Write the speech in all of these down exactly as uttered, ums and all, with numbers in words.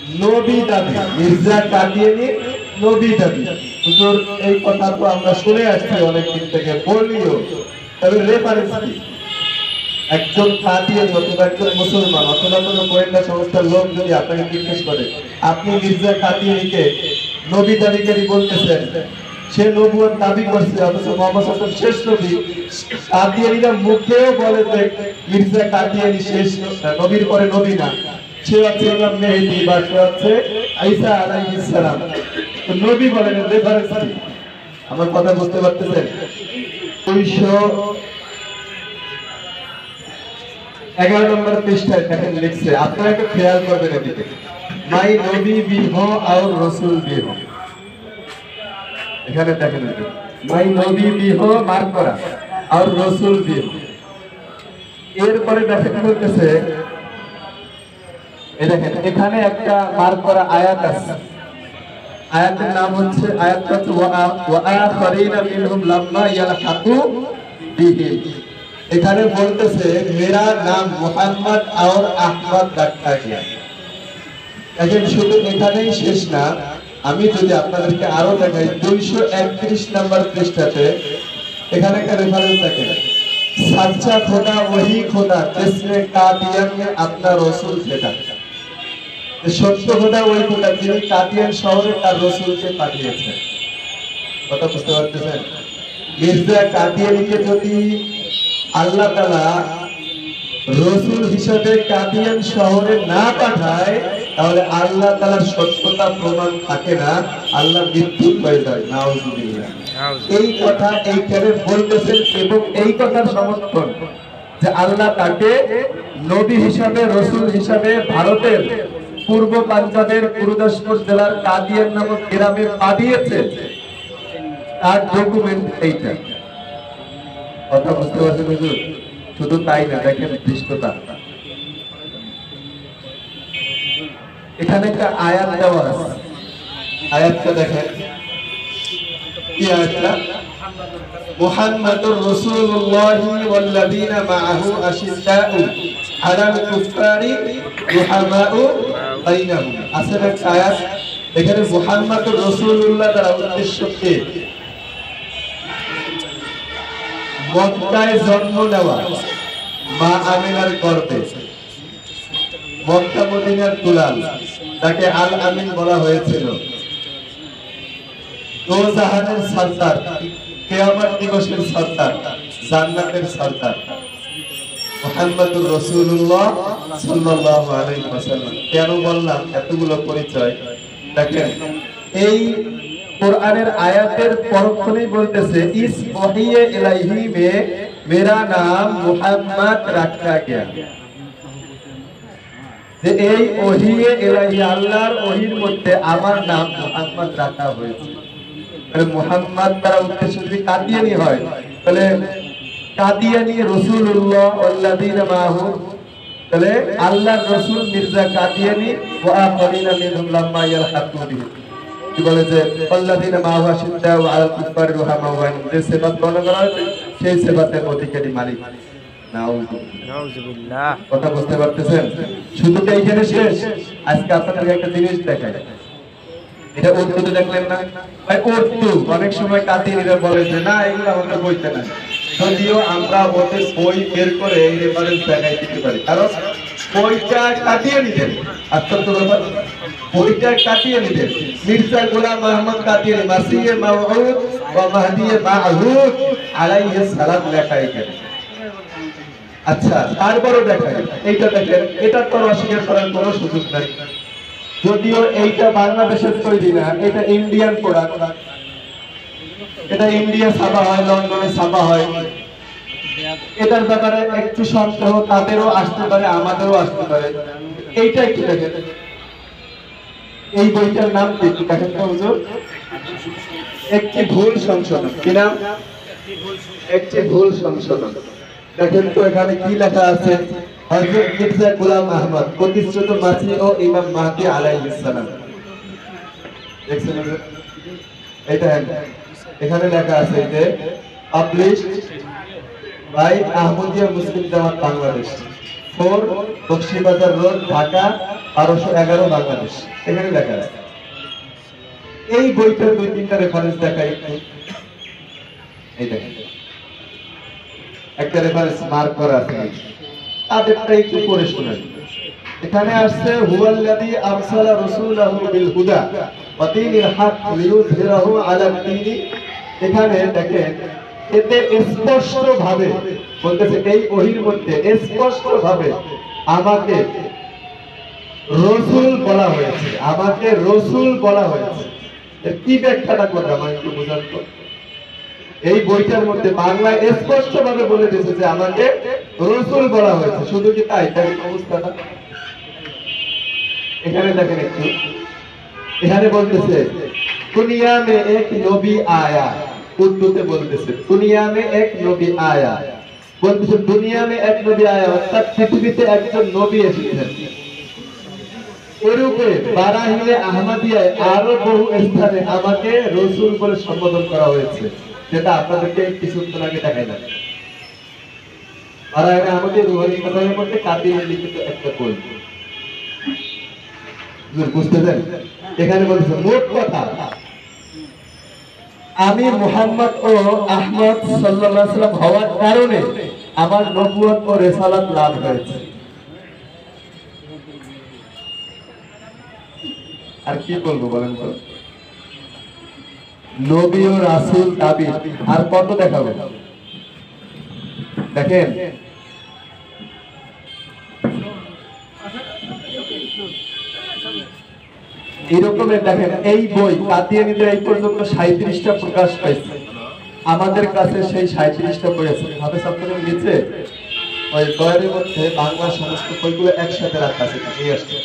নবী দাবি, মির্জা কাদিয়ানী নবী দাবি। হুজুর এই কথা তো আমরা শুনে আসছি অনেক দিন থেকে, বলিও তবে রেফারেন্স কি? একজন কাদিয়ানী অথবা একজন মুসলমান অথবা কোনো গোয়েন্দা সংস্থার লোক যদি আপনাকে জিজ্ঞেস করে আপনি মির্জা কাদিয়ানীকে নবী দাবিকারী বলতেছেন, সে নবুয়ত দাবি করছে অথচ মুহাম্মদ সাল্লাল্লাহু আলাইহি ওয়াসাল্লাম শেষ নবী, কাদিয়ানীরা মুখেও বলে যে মির্জা কাদিয়ানী শেষ নবীর পরে নবী না, সে হচ্ছে ইমাম মেহেদী বা সে হচ্ছে ঈসা আলাইহিস সালাম, তো নবী বলেন রেফারেন্স কি? আমার কথা বুঝতে পারতেছেন? দুইশো এগারো নম্বর পৃষ্ঠায় দেখেন লিখছে, আপনারা একটু খেয়াল করবেন এদিকে, মাই নবী भी हो और रसूल भी हो। এখানে দেখেন মাই নবী भी हो মার্ক করা और रसूल भी हो। এরপরে দেখেন বলতেছে, এই দেখেন এখানে একটা মার্ক করা আয়াত আছে, আয়াতের নাম হচ্ছে আয়াতটা হচ্ছে ওয়া আখারিনা মিনহুম লাম্মা ইয়ালহাকু বিহিম। এখানে বলতেছে মেরা নাম মুহাম্মদ और আহমদ রাখা গিয়া। এখন শুধু এখানেই শেষ না, আমি যদি আপনাদেরকে আরো দেখাই দুইশো একত্রিশ নম্বর পৃষ্ঠাতে এখানে একটা রেফারেন্স থাকে, सच्चा खुदा वही खुदा जिसने कादियान में अपना रसूल भेजा। সত্য খোদা ওই খোদা যিনি কাদিয়ান শহরে তার রাসূলকে পাঠিয়েছেন। কথা বুঝতে পারতেছেন? মির্জা কাদিয়ানীকে যদি আল্লাহ তাআলা রাসূল হিসেবে কাদিয়ান শহরে না পাঠায় তাহলে আল্লাহ তাআলার সত্যতা প্রমাণ থাকে না, আল্লাহ বিদ্যুৎ হয়ে যায়। নাউজুবিল্লাহ। এই কথা এইখানে বলতেছেন এবং এই কথার সমর্থন যে আল্লাহ তাকে নবী হিসাবে রাসূল হিসাবে ভারতের পূর্ব পাঞ্জাবের গুরুদাসপুর জেলার কাদিয়ান নামক গ্রামে পাঠিয়েছে, তার ডকুমেন্ট এইটা। কথা বুঝতে পারছেন হুজুর? শুধু তাই না, দেখেন দৃষ্টতা, এখানে একটা আয়াত দেওয়া আছে, আয়াতটা দেখেন কি আয়াতটা, মুহাম্মাদুর রাসূলুল্লাহ ওয়াল্লাযীনা মাআহু আশিদ্দাউ আলাল কুফারি রুহামাউ বাইনাহুম। আসলে একটা আয়াত এখানে মুহাম্মাদুর রাসূলুল্লাহ দ্বারা উদ্দেশ্য কে? মক্কায় জন্ম নেওয়া মা আমিনার গর্ভে, মক্কা মদিনার দুলাল, তাকে আল আমিন বলা হয়েছিল, দোজাহানের সরদার, কিয়ামত দিবসের সরদার, জান্নাতের সরদার মুহাম্মাদুর রাসূলুল্লাহ সাল্লাল্লাহু আলাইহি ওয়াসাল্লাম। কেন বললাম এতগুলো পরিচয়? দেখেন এই কোরআনের আয়াতের পরক্ষণেই বলতেছে ইস ওহিয়ে ইলাইহি মে মেরা নাম মুহাম্মদ রাখা গয়া, যে এই ওহিয়ে ইলাইহি আল্লাহর ওহির মধ্যে আমার নাম মুহাম্মদ রাখা হয়েছে। তাহলে মুহাম্মদ দ্বারা উদ্দেশ্য যদি কাদিয়ানী হয় তাহলে কাদিয়ানী রাসূলুল্লাহ ওয়াল্লাযীনা মাহু, তাহলে আল্লাহর রাসূল মির্জা কাদিয়ানী ওয়া আখারিনা মিনহুম লাম্মা ইয়ালহাকু বিহি। কি বলে যে ওয়াল্লাযীনা মাহু আশিদ্দাউ আলাল কুফারি রুহামাউ বাইনহুম, যে সিফাত বর্ণনা করা হয়েছে সেই সিফাতের অধিকারী মালিক। নাউযুবিল্লাহ। কথা বুঝতে পারতেছেন? শুধু কি এখানে শেষ? আজকে আপনাদের একটা জিনিস দেখাই, এটা উর্দুতে দেখলেন না ভাই? উর্দু অনেক সময় কাদিয়ানীরা বলে যে না এগুলো আমাদের বইতে নাই, যদিও আমরা ওদের বই বের করে এই রেফারেন্স দেখাই দিতে পারি, কারণ বইটা কাদিয়ানীদের। আশ্চর্য ব্যাপার, বইটা কাদিয়ানীদের। মির্জা গোলাম আহমদ কাদিয়ানী মাসিহে মাউউদ ওয়া মাহদিয়ে মাউউদ আলাইহিস সালাম লেখা এখানে। আচ্ছা তারপরও দেখাই, এইটা দেখেন, এটা তো অস্বীকার করার কোনো সুযোগ নাই, যদিও এইটা বাংলাদেশের তৈরি না, এটা ইন্ডিয়ান প্রোডাক্ট, এটা ইন্ডিয়া ছাপা হয়, লন্ডনে ছাপা হয়। এটার ব্যাপারে একটু সন্দেহ তাদেরও আসতে পারে, আমাদেরও আসতে পারে। এইটা একটু দেখেন, এই বইটার নাম কি একটু দেখেন তো হুজুর? একটি ভুল সংশোধন। কি নাম? একটি ভুল সংশোধন। দেখেন তো এখানে কি লেখা আছে, হযরত মির্জা গোলাম আহমদ প্রতিষ্ঠিত মাসিহ ও ইমাম মাহদী আলাইহিস সালাম। দেখছেন এটা? এখানে লেখা আছে যে published by Ahmadiyya Muslim Jamaat Bangladesh, four Bakshibazar road, Dhaka বারোশো এগারো, বাংলাদেশ। এখানে লেখা আছে। এই বইটার দুই তিনটা রেফারেন্স দেখাই। এই দেখেন একটা রেফারেন্স মার্ক করা আছে, তাদেরটা একটু পড়ে শোনাই। এখানে আসছে হুয়াল্লাযী আরসালা রাসূলাহু বিল হুদা ওয়া দীনিল হক লিইয়ুযহিরাহু আলা দীনি। এখানে দেখেন এতে স্পষ্ট ভাবে বলতেছে, এই ওহীর মধ্যে স্পষ্ট ভাবে আমাকে রাসূল বলা হয়েছে, আমাকে রাসূল বলা হয়েছে। এর কি ব্যাখ্যাটা করবে আমাকে একটু বুঝান তো। এই বইটার মধ্যে বাংলায় স্পষ্ট ভাবে বলে দিয়েছে যে আমাকে রাসূল বলা হয়েছে। শুধু কি তাই? তাই অবস্থাটা এখানে দেখেন একটু। এখানে বলতেছে দুনিয়া মে এক নবী আয়া, উর্দুতে বলতেছে দুনিয়া মে এক নবী আয়া, বলতেছে দুনিয়া মে এক নবী আয়া, অর্থাৎ পৃথিবীতে একজন নবী এসেছেন। এরূপে বারাহিলে আহমদিয়ায় আরো বহু স্থানে আমাকে রাসূল বলে সম্বোধন করা হয়েছে, যেটা আপনাদেরকে কিছুক্ষণ আগে দেখাইলাম। বারাহিলে আহমদিয়া রুহানি কথার মধ্যে কাদির লিখিত একটা বই, বুঝতেছেন? এখানে বলতেছে মোট কথা আমি মুহাম্মদ ও আহমদ সাল্লাল্লাহু আলাইহি ওয়াসাল্লাম হওয়ার কারণে আমার নবুয়ত ও রিসালাত লাভ হয়েছে। আর কি বলবো বলেন তো? নবী ও রাসূল দাবি আর কত দেখাবে? দেখেন এরকমের দেখেন এই বই কাদিয়ানীদের এই পর্যন্ত সাঁইত্রিশটা প্রকাশ পাইছে। আমাদের কাছে সেই সাঁইত্রিশটা বই আছে। হাফেজ আপনাদের নিচে ওই বইয়ের মধ্যে বাংলা সমস্ত বইগুলো একসাথে রাখা আছে, এই আসছে।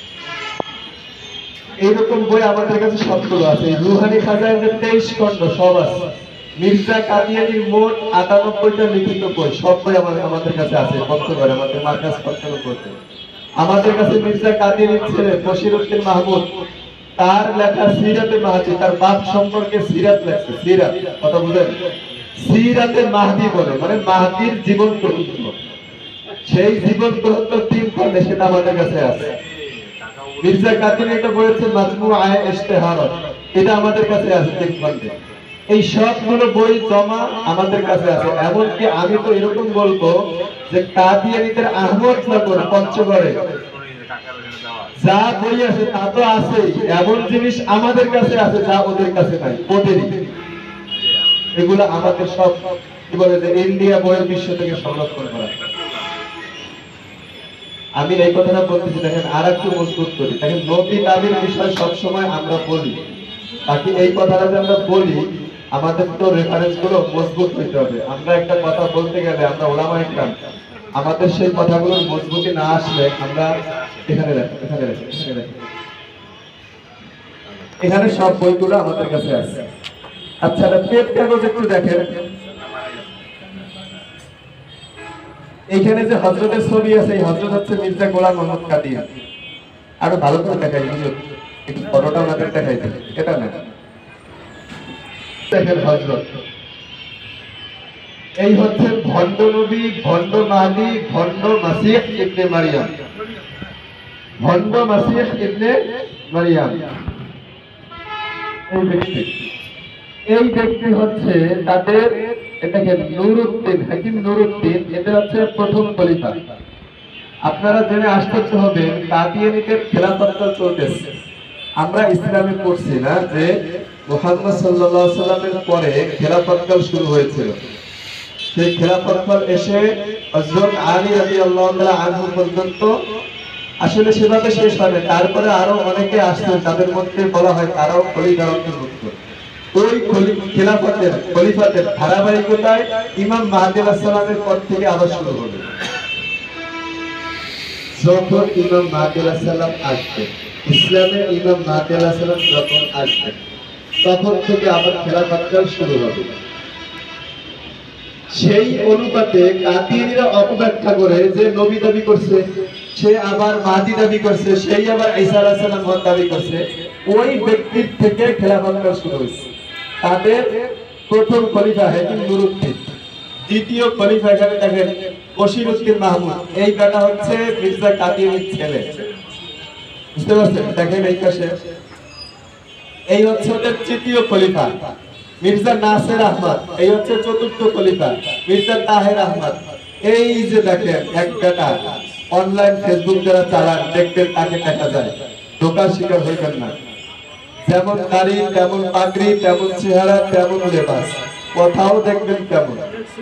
এইরকম বই আমাদের কাছে সবগুলো আছে। রুহানি খাজাইনের তেইশ খণ্ড সব আছে। মির্জা কাদিয়ানীর মোট আটানব্বইটা লিখিত বই, সব বই আমাদের আমাদের কাছে আছে। পঞ্চগড়ে আমাদের মার্কাজ পঞ্চগড় করতে আমাদের কাছে মির্জা কাদিয়ানীর ছেলে বশিরউদ্দিন মাহমুদ, তার লেখা সিরাতে মাহদি, তার বাপ সম্পর্কে সিরাত লেখছে। সিরাত কথা বুঝেন? সিরাতে মাহদি বলে, মানে মাহদির জীবন প্রকৃত, সেই জীবন প্রকৃত তিন খণ্ডে, সেটা আমাদের কাছে আছে। মির্জা কাদিয়ানী এটা বলেছে মাজমুআয়ে ইশতিহারাত, এটা আমাদের কাছে আছে তিন খণ্ডে। এই সবগুলো বই জমা আমাদের কাছে আছে। এমনকি আমি তো এরকম বলবো যে কাদিয়ানীদের আহমদনগর পঞ্চগড়ে যা বই আছে তা তো আছে, এমন জিনিস আমাদের কাছে আছে যা ওদের কাছে নাই, ওদেরই। এগুলো আমাদের সব কি বলে যে ইন্ডিয়া বইয়ের বিশ্ব থেকে সংরক্ষণ করা। আমি এই কথাটা বলতেছি, দেখেন আর একটু মজবুত করি। দেখেন নবী দাবির বিষয় সবসময় আমরা বলি, বাকি এই কথাটা যে আমরা বলি আমাদের তো রেফারেন্স গুলো মজবুত হইতে হবে। আমরা একটা কথা বলতে গেলে আমরা ওলামায়ে কেরাম, আমাদের সেই কথাগুলোর মজবুতি না আসলে আমরা এখানে রাখি এখানে রাখি এখানে রাখি এখানে সব বইগুলো আমাদের কাছে আছে। আচ্ছা পেট কাগজ একটু দেখেন। এইখানে যে হযরতের ছবি আছে, এই হযরত হচ্ছে মির্জা গোলাম মোহাম্মদ কাদিয়ানী। আরো ভালো করে দেখাই, একটু ফটোটা ওনাদের দেখাই দেন। এটা না দেখেন হযরত, এই হচ্ছে ভণ্ড নবী, ভণ্ড মাহদী, ভণ্ড মাসিহ ইবনে মারিয়াম, ভণ্ড মাসিহ ইবনে মারিয়াম। এই ব্যক্তি এই ব্যক্তি হচ্ছে তাদের, এটাকে নুরউদ্দিন, হাকিম নুরউদ্দিন, এটা হচ্ছে প্রথম খলিফা। আপনারা জেনে আশ্চর্য হবেন কাদিয়ানীদের খেলাফতকাল চলতেছে। আমরা ইসলামে পড়ছি না যে মুহাম্মদ সাল্লাল্লাহু আলাইহি সাল্লামের পরে খেলাফতকাল শুরু হয়েছিল। সেই খেলাফতকাল এসে হযরত আলী রাদিয়াল্লাহু তাআলা আনহু পর্যন্ত আসলে সেভাবে শেষ হয় না। তারপরে আরো অনেকে আসছেন, তাদের মধ্যে বলা হয় তারাও খলিফার অন্তর্ভুক্ত। ওই খেলাফতের খলিফাতের ধারাবাহিকতায় ইমাম মাহদী আলাইহিস সালামের পর থেকে আবার শুরু হবে। যখন ইমাম মাহদী আলাইহিস সালাম আসবেন, ইসলামে ইমাম মাহদী আলাইহিস সালাম যখন আসবেন, তখন থেকে আবার খেলাফতকাল শুরু হবে। সেই অনুপাতে কাদিয়ানীরা অপব্যাখ্যা করে যে নবী দাবি করছে, সে আবার মাহদী দাবি করছে, সেই আবার ঈসা আলাইহিস সালাম দাবি করছে। ওই ব্যক্তির থেকে খেলাফতকাল শুরু হয়েছে। তাদের প্রথম খলিফা হাকিম নুরউদ্দিন, দ্বিতীয় খলিফা এখানে দেখেন বশিরউদ্দিন মাহমুদ, এই বেটা হচ্ছে মির্জা কাদিয়ানির ছেলে। বুঝতে পারছেন? দেখেন এই পাশে, এই হচ্ছে ওদের তৃতীয় খলিফা মির্জা নাসির আহমদ, এই হচ্ছে চতুর্থ খলিফা মির্জা তাহের আহমদ। এই যে দেখেন এক বেটা, অনলাইন ফেসবুক যারা চালান দেখবেন তাকে দেখা যায়, ধোকার শিকার হইবেন না। যেমন দাড়ি তেমন পাগড়ি, তেমন চেহারা তেমন লেবাস, কথাও দেখবেন কেমন।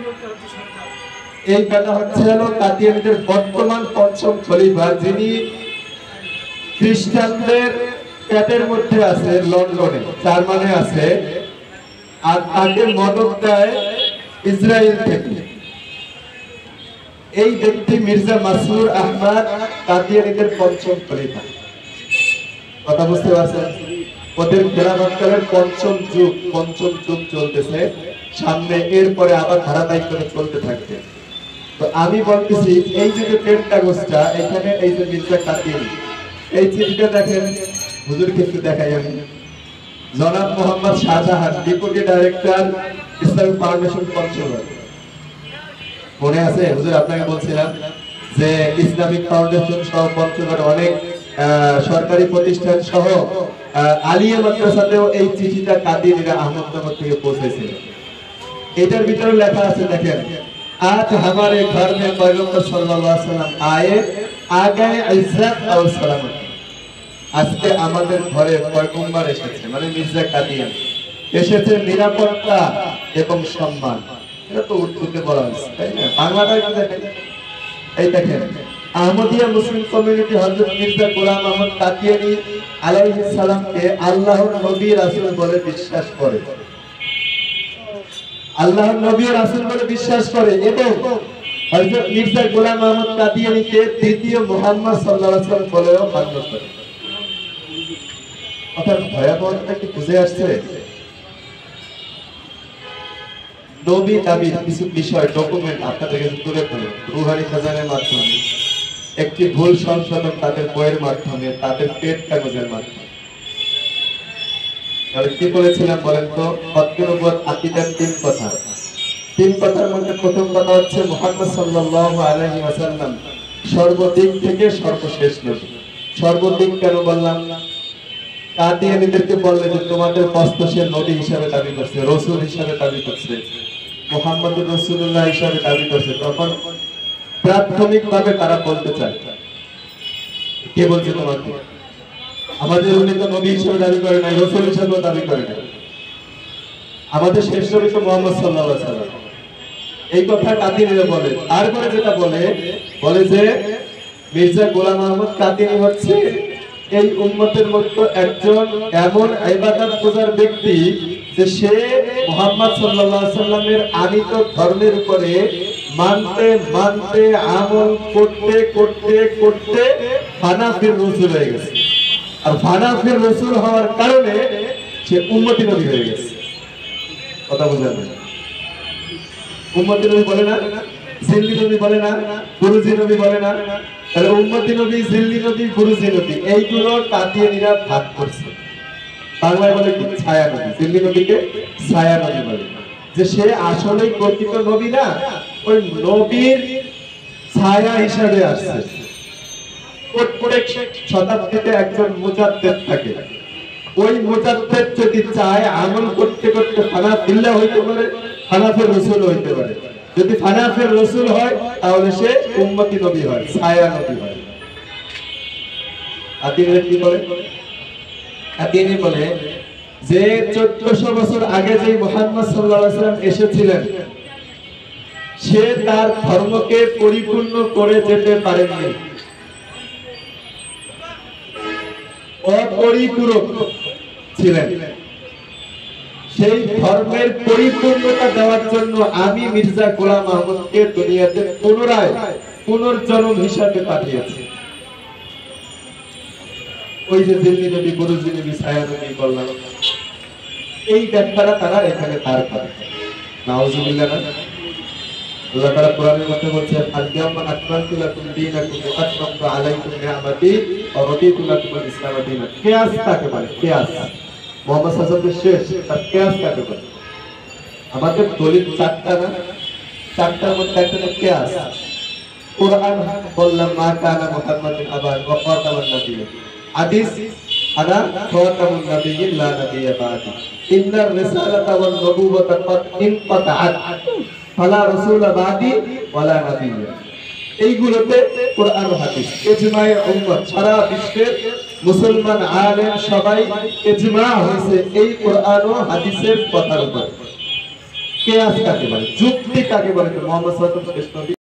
এই বেটা হচ্ছে হলো কাদিয়ানীদের বর্তমান পঞ্চম খলিফা, যিনি খ্রিস্টানদের পেটের মধ্যে আছে, লন্ডনে জার্মানি আছে, আর তাকে মদত দেয় ইসরায়েল থেকে। এই ব্যক্তি মির্জা মাসরুর আহমদ কাদিয়ানীদের পঞ্চম খলিফা। কথা বুঝতে পারছেন? ওদের খেলাফতকালের পঞ্চম যুগ, পঞ্চম যুগ চলতেছে সামনে, এরপরে আবার ধারাবাহিক করে চলতে থাকবে। তো আমি বলতেছি এই যে পেন কাগজটা, এখানে এই যে মির্জা কাদিয়ানী, এই চিঠিটা দেখেন, হুজুরকে একটু দেখাই আমি। জনাব Mohammad Shahjahan, deputy director Islamic foundation Panchagarh. মনে আছে হুজুর আপনাকে বলছিলাম যে ইসলামিক ফাউন্ডেশন সহ পঞ্চগড়ে অনেক সরকারি প্রতিষ্ঠান সহ আলিয়া মাদ্রাসাতেও এই চিঠিটা কাদিয়ানীরা আহমদনগর থেকে পৌঁছেছিল। এটার ভিতরে লেখা আছে দেখেন, আজ हमारे घर में पैगंबर सल्लल्लाहु अलैहि वसल्लम आए आ गए इज्जत और सलामत। আজকে আমাদের ঘরে পয়গম্বর এসেছে, মানে মির্জা কাদিয়ানী এসেছে নিরাপত্তা এবং সম্মান। এটা তো উর্দুতে বলা হয়েছে, তাই না? বাংলাটা কি দেখেন, এই দেখেন, আহমদিয়া মুসলিম কমিউনিটি হযরত মির্জা গোলাম আহমদ কাদিয়ানী আলাইহিস সালামকে আল্লাহর নবী রাসূল বলে বিশ্বাস করে, আল্লাহর নবী ও রাসূল বলে বিশ্বাস করে, এবং হযরত মির্জা গোলাম আহমদ কাদিয়ানীকে তৃতীয় মুহাম্মদ সাল্লাল্লাহু আলাইহি ওয়াসাল্লাম বলেও মান্য করে। অর্থাৎ ভয়াবহতা কি বুঝে আসছে? নবী দাবির কিছু বিষয় ডকুমেন্ট আপনাদের কাছে তুলে ধরে রুহানি খাজানের মাধ্যমে, একটি ভুল সংশোধন তাদের বইয়ের মাধ্যমে, তাদের পেট কাগজের মাধ্যমে। তাহলে কি বলেছিলাম বলেন তো? ফতকুরবত আকীদার তিন কথা, তিন কথার মধ্যে প্রথম কথা হচ্ছে মুহাম্মদ সাল্লাল্লাহু আলাইহি ওয়াসাল্লাম সর্বদিক থেকে সর্বশেষ নবী। সর্বদিক কেন বললাম? কাদিয়ানীদেরকে বললে যে তোমাদের কষ্ট সে নবী হিসাবে দাবি করছে, রাসূল হিসাবে দাবি করছে, মুহাম্মদুর রাসূলুল্লাহ হিসাবে দাবি করছে, তখন প্রাথমিকভাবে তারা বলতে চায় কে বলছে তোমাকে? আমাদের উনি তো নবী হিসাবে দাবি করে নাই, রাসূল হিসাবে দাবি করে নাই, আমাদের শেষ নবী তো মুহাম্মদ সাল্লাল্লাহু আলাইহি ওয়াসাল্লাম। এই কথা কাদিয়ানীরা বলে। তারপরে যেটা বলে, বলে যে মির্জা গোলাম আহমদ কাদিয়ানী হচ্ছে এই উম্মতের মধ্যে একজন এমন ইবাদত গুজার ব্যক্তি যে সে মুহাম্মদ সাল্লাল্লাহু আলাইহি ওয়াসাল্লামের আনিত ধর্মের উপরে মানতে মানতে আমল করতে করতে করতে ফানাফির রাসূল হয়ে গেছে। আর ফানাফির রাসূল হওয়ার কারণে সে উম্মতি নবী হয়ে গেছে। কথা বুঝলেন? উম্মতি নবী বলে না, জিল্লি নবী বলে না, গুরুজি নবী বলে না। তাহলে উম্মতি নবী, জিল্লি নবী, গুরুজি নবী এইগুলো কাদিয়ানীরা ভাগ করছে। বাংলায় বলে কি? ছায়া নবী। জিল্লি নবীকে ছায়া নবী বলে, যে সে আসলে প্রকৃত নবী না, ওই নবীর ছায়া হিসাবে আসছে। প্রত্যেক শতাব্দীতে একজন মুজাদ্দিদ থাকে, ওই মুজাদ্দিদ যদি চায় আমল করতে করতে ফানাফিল্লাহ হইতে পারে, ফানাফির রাসূল হইতে পারে। যদি ফানাফির রাসূল হয় তাহলে সে উম্মতি নবী হয়, ছায়া নবী হয়। কাদিয়ানী কি বলে? কাদিয়ানী বলে যে চোদ্দশো বছর আগে যে মুহাম্মদ সাল্লাল্লাহু আলাইহি ওয়াসাল্লাম এসেছিলেন, সে তার ধর্মকে পরিপূর্ণ করে যেতে পারেননি, অপরিপূরক ছিলেন। সেই ধর্মের পরিপূর্ণতা দেওয়ার জন্য আমি মির্জা গোলাম আহমদকে দুনিয়াতে পুনরায় পুনর্জন্ম হিসাবে পাঠিয়েছি। ওই যে জিল্লি নবী, গুরুজি নবী, ছায়া নবী বললাম, এই ব্যাখ্যাটা তারা এখানে তার করে। নাউজুবিল্লাহ না? আল্লাহ তাআলা কোরআনের মধ্যে বলছেন, আল-ইয়াওমা আকমালতু লাকুম দীনাকুম ওয়া আতমামতু আলাইকুম নি'মাতি ওয়া রাদিতু লাকুমুল ইসলাম দীনান। কিয়াস কাকে বলে? কিয়াস মুহাম্মদ সাল্লাল্লাহু আলাইহি ওয়াসাল্লামের শেষ, তার কিয়াস কাকে বলে? আমাদের দলিল চারটা না, চারটার মধ্যে একটা কিয়াস। কোরআন বললাম মা কানা মুহাম্মাদুন আবা ওয়া খাতামুন নবিয়্যিন, হাদিস আনা খাতামুন নবিয়্যিন লা নাবিয়্যা বাদি, ইন্নার রিসালাতা ওয়ান নবুওয়াতা ক্বাদ ইনকাতাআত ফালা রাসূলা বাদি ওয়ালা নাবিয়্যা। এইগুলোতে কোরআন হাদিস ইজমায়ে উম্মাত, সারা বিশ্বের মুসলমান আলেম সবাই ইজমা হয়েছে এই কোরআন ও হাদিসের কথার উপর। কিয়াস কাকে বলে, যুক্তি কাকে বলে, মুহাম্মদ সাল্লাল্লাহু আলাইহি ওয়াসাল্লাম